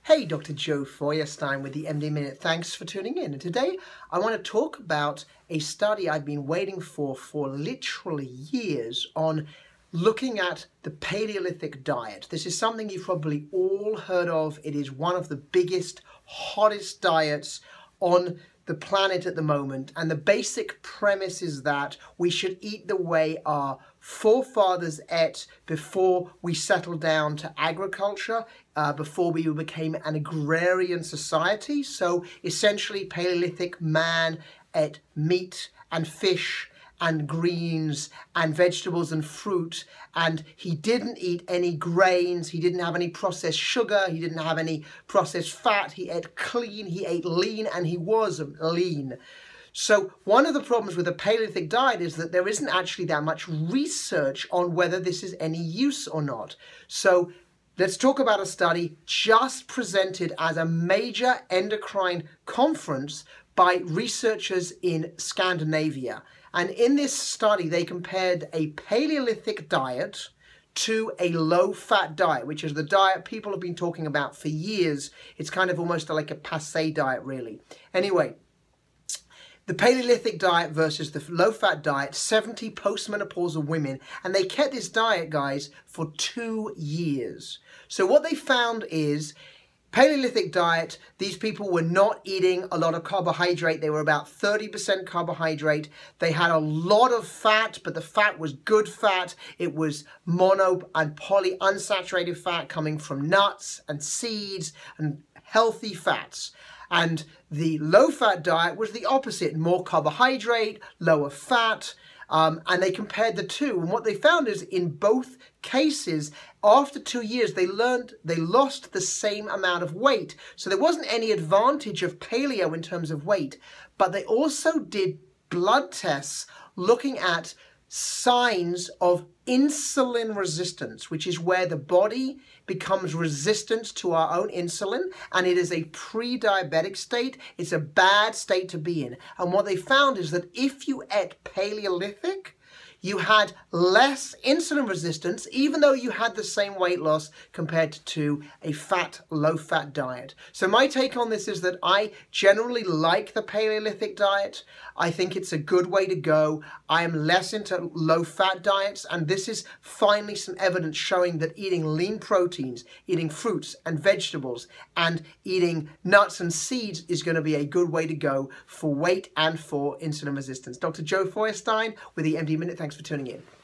Hey, Dr. Joe Feuerstein with the MD Minute. Thanks for tuning in. And today I want to talk about a study I've been waiting for literally years on looking at the Paleolithic diet. This is something you've probably all heard of. It is one of the biggest, hottest diets on the planet at the moment, and the basic premise is that we should eat the way our forefathers ate before we settled down to agriculture, before we became an agrarian society. So essentially Paleolithic man ate meat and fish and greens and vegetables and fruit, and he didn't eat any grains, he didn't have any processed sugar, he didn't have any processed fat, he ate clean, he ate lean, and he was lean. So one of the problems with the Paleolithic diet is that there isn't actually that much research on whether this is any use or not. So let's talk about a study just presented as a major endocrine conference by researchers in Scandinavia. And in this study, they compared a Paleolithic diet to a low-fat diet, which is the diet people have been talking about for years. It's kind of almost like a passé diet, really. Anyway, the Paleolithic diet versus the low-fat diet, 70 postmenopausal women, and they kept this diet, guys, for 2 years. So what they found is, Paleolithic diet, these people were not eating a lot of carbohydrate. They were about 30% carbohydrate. They had a lot of fat, but the fat was good fat. It was mono and polyunsaturated fat coming from nuts and seeds and healthy fats. And the low-fat diet was the opposite, more carbohydrate, lower fat, and they compared the two. And what they found is in both cases, after 2 years, they lost the same amount of weight. So there wasn't any advantage of paleo in terms of weight, but they also did blood tests looking at signs of insulin resistance, which is where the body becomes resistant to our own insulin, and it is a pre-diabetic state. It's a bad state to be in. And what they found is that if you ate Paleolithic, you had less insulin resistance, even though you had the same weight loss compared to a fat, low-fat diet. So my take on this is that I generally like the Paleolithic diet. I think it's a good way to go. I am less into low-fat diets, and this is finally some evidence showing that eating lean proteins, eating fruits and vegetables, and eating nuts and seeds is going to be a good way to go for weight and for insulin resistance. Dr. Joe Feuerstein with the MD Minute. Thanks for tuning in.